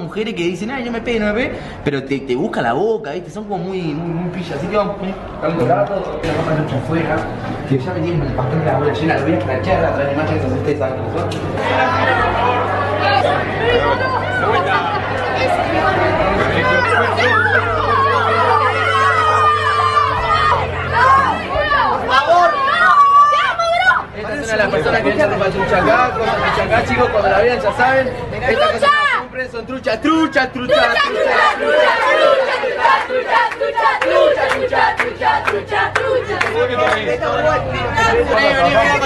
mujeres que dicen, ay, no me pegue, no me pegue, pero te busca la boca, ¿viste? Son como muy pillas. Así que vamos a poner algo rato, la ropa lucha afuera, que ya me tienen bastante la bola llena, lo voy a escrachar a través de imágenes, así ustedes saben cómo son. Estas son las personas que echan ropa trucha acá, cosas trucha acá, chicos, cuando la vean ya saben. Estas cosas que sufren son trucha, trucha, trucha, trucha, trucha, trucha, trucha, trucha, trucha, trucha, trucha, trucha, trucha, trucha.